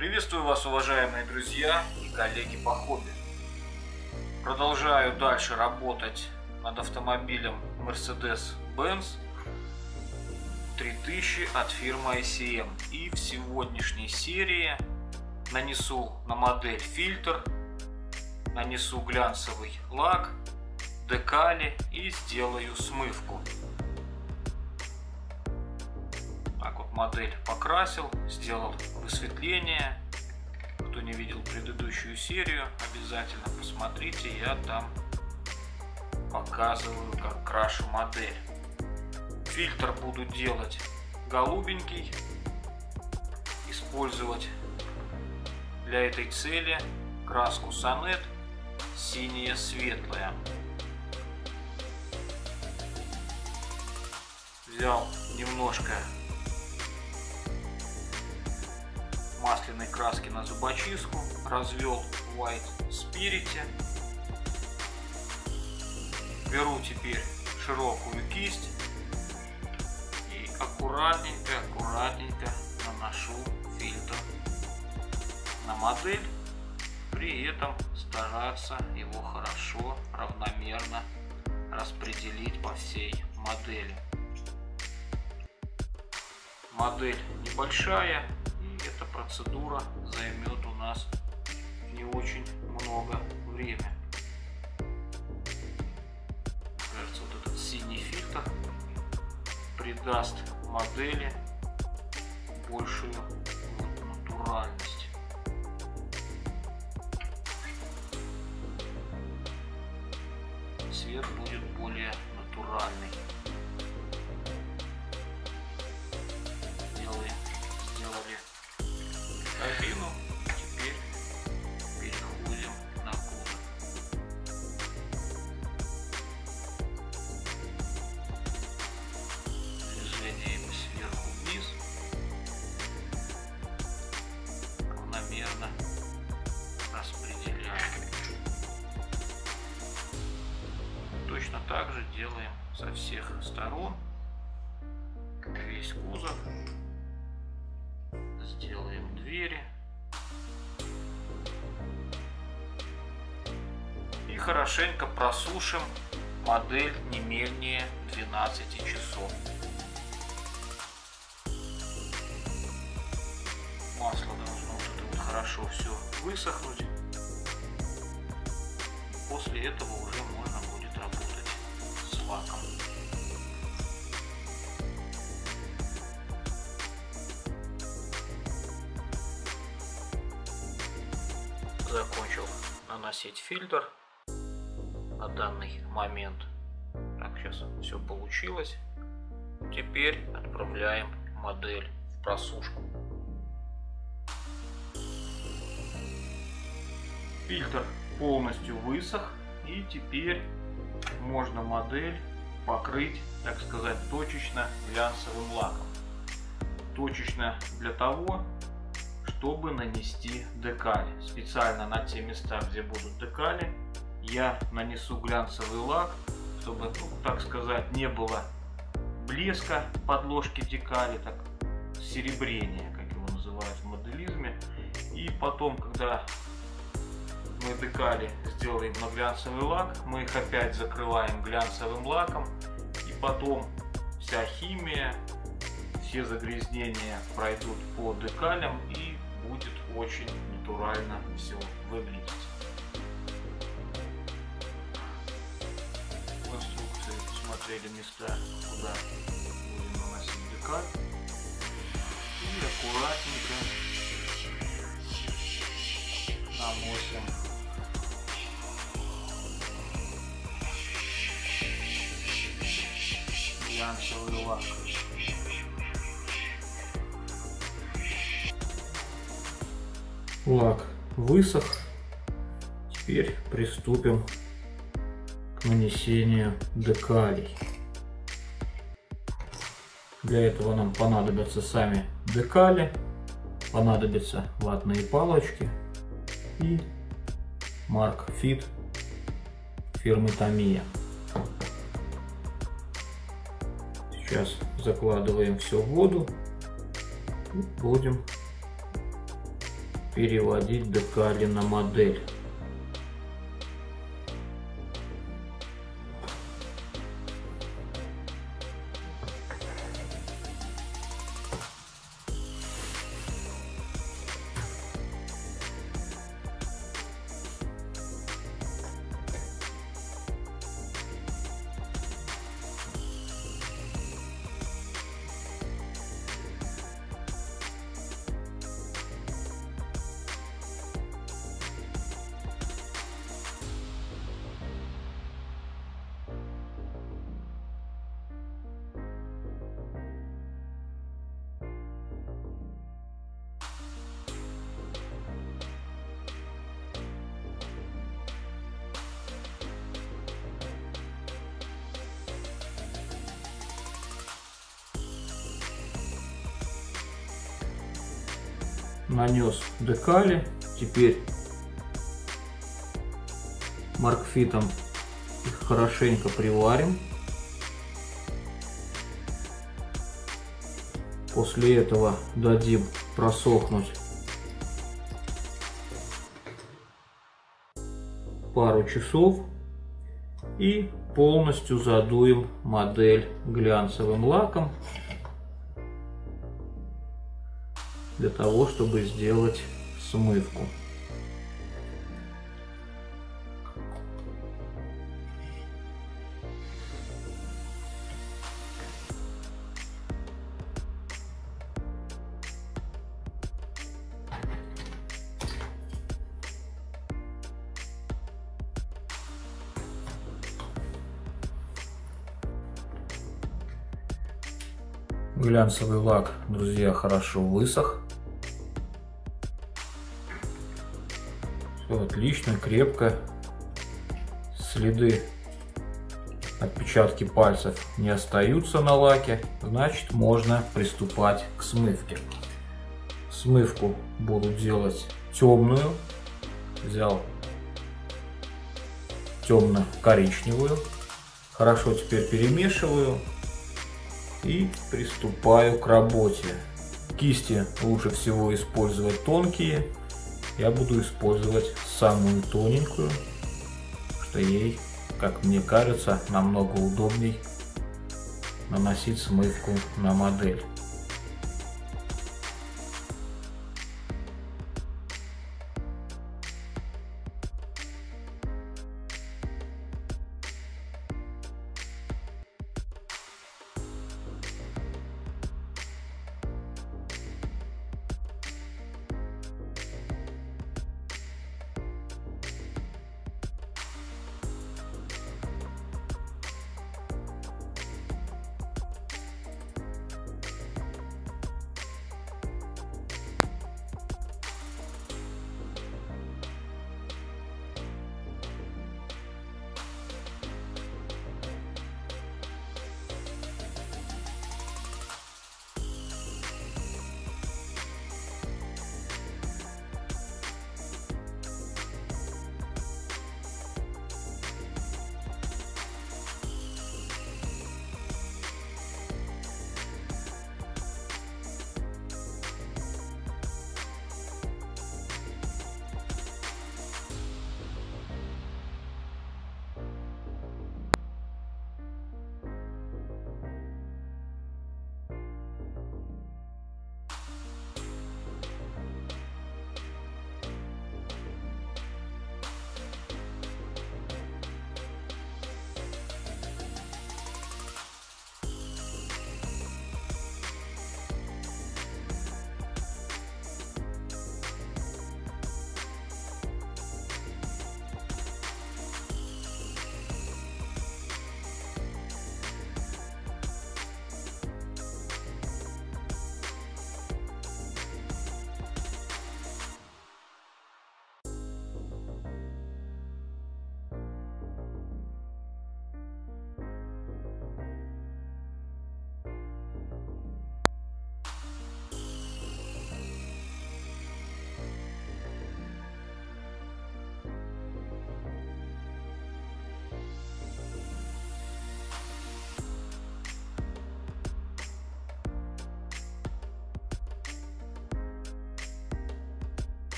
Приветствую вас, уважаемые друзья и коллеги по хобби. Продолжаю дальше работать над автомобилем Mercedes-Benz 3000 от фирмы ICM. И в сегодняшней серии нанесу на модель фильтр, нанесу глянцевый лак, декали и сделаю смывку. Так вот модель покрасил, сделал высветление. Кто не видел предыдущую серию, обязательно посмотрите, я там показываю, как крашу модель. Фильтр буду делать голубенький, использовать для этой цели краску Сонет синяя светлая. Взял немножко масляной краски на зубочистку, развел в White Spirit. Беру теперь широкую кисть и аккуратненько наношу фильтр на модель, при этом стараться его хорошо, равномерно распределить по всей модели. Модель небольшая, и эта процедура займет у нас не очень много времени. Кажется, вот этот синий фильтр придаст модели большую натуральность. Цвет будет более натуральный. Сделали кабину, теперь переходим на кузов. Движениями сверху вниз равномерно распределяем. Точно так же делаем со всех сторон. Весь кузов. Сделаем двери. И хорошенько просушим модель не менее 12 часов. Масло должно вот это вот хорошо все высохнуть. После этого уже можно будет работать с лаком. Закончил наносить фильтр на данный момент. Так, сейчас все получилось. Теперь отправляем модель в просушку. Фильтр полностью высох, и теперь можно модель покрыть, так сказать, точечно глянцевым лаком. Точечно для того, чтобы нанести декали. Специально на те места, где будут декали, я нанесу глянцевый лак, чтобы, так сказать, не было блеска подложки декали, так серебрения, как его называют в моделизме. И потом, когда мы декали сделаем на глянцевый лак, мы их опять закрываем глянцевым лаком, и потом вся химия, все загрязнения пройдут по декалям, и будет очень натурально все выглядеть. В инструкции посмотрели места, куда будем наносить декаль, и аккуратненько наносим глянцевый лак. Лак высох. Теперь приступим к нанесению декалей. Для этого нам понадобятся сами декали, понадобятся ватные палочки и Mark Fit фирмы Tamiya. Сейчас закладываем все в воду и будем переводить декали на модель. Нанес декали, теперь маркфитом их хорошенько приварим. После этого дадим просохнуть пару часов и полностью задуем модель глянцевым лаком, для того, чтобы сделать смывку. Глянцевый лак, друзья, хорошо высох. Все отлично, крепко. Следы, отпечатки пальцев не остаются на лаке. Значит, можно приступать к смывке. Смывку буду делать темную. Взял темно-коричневую. Хорошо теперь перемешиваю. И приступаю к работе. Кисти лучше всего использовать тонкие. Я буду использовать самую тоненькую, что ей, как мне кажется, намного удобней наносить смывку на модель.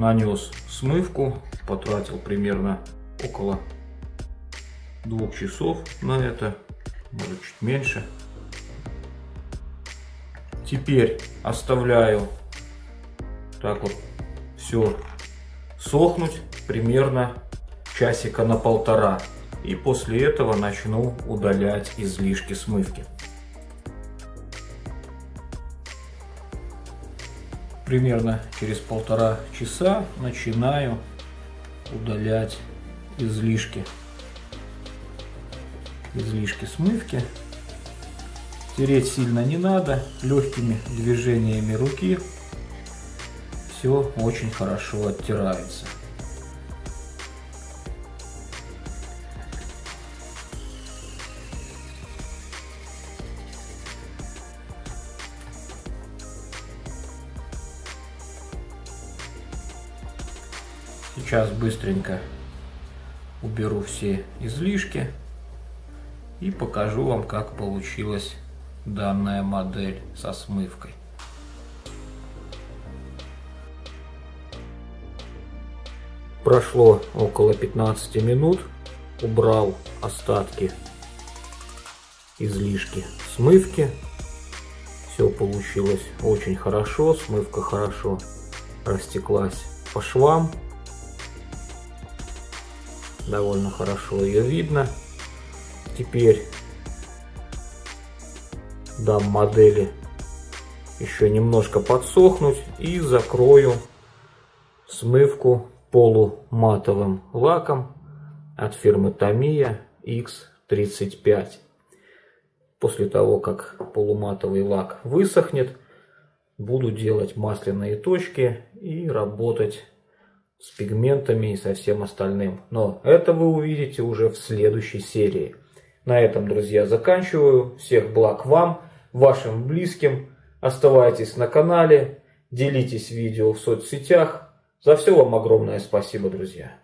нанес смывку, потратил примерно около 2 часов на это, может чуть меньше. Теперь оставляю так вот все сохнуть примерно часика на 1,5. И после этого начну удалять излишки смывки. Примерно через 1,5 часа начинаю удалять излишки смывки. Тереть сильно не надо, легкими движениями руки все очень хорошо оттирается. Сейчас быстренько уберу все излишки и покажу вам, как получилась данная модель со смывкой. Прошло около 15 минут, убрал остатки, излишки смывки. Все получилось очень хорошо, смывка хорошо растеклась по швам. Довольно хорошо ее видно. Теперь дам модели еще немножко подсохнуть и закрою смывку полуматовым лаком от фирмы Tamiya X35. После того, как полуматовый лак высохнет, буду делать масляные точки и работать с пигментами и со всем остальным. Но это вы увидите уже в следующей серии. На этом, друзья, заканчиваю. Всех благ вам, вашим близким. Оставайтесь на канале, делитесь видео в соцсетях. За все вам огромное спасибо, друзья.